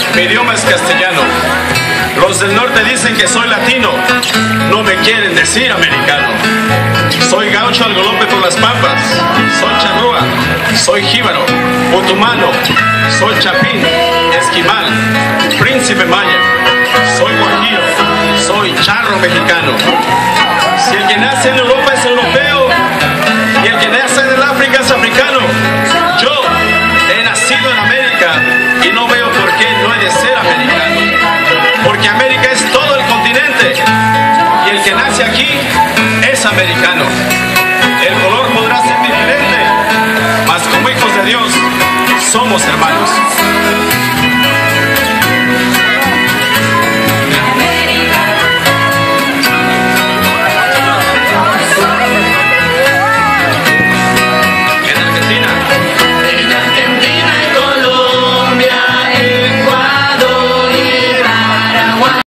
Mi idioma es castellano. Los del norte dicen que soy latino, no me quieren decir americano. Soy gaucho al galope por las pampas, soy charrúa, soy jíbaro, otomano, soy chapín, esquimal, príncipe maya, soy guajiro, soy charro mexicano. Si el que nace en Europa es europeo y el que nace en el África es africano, yo he nacido en América y no veo por qué no he de ser americano. Porque América es todo el continente y el que nace aquí es americano. El color podrá ser diferente, mas como hijos de Dios somos hermanos.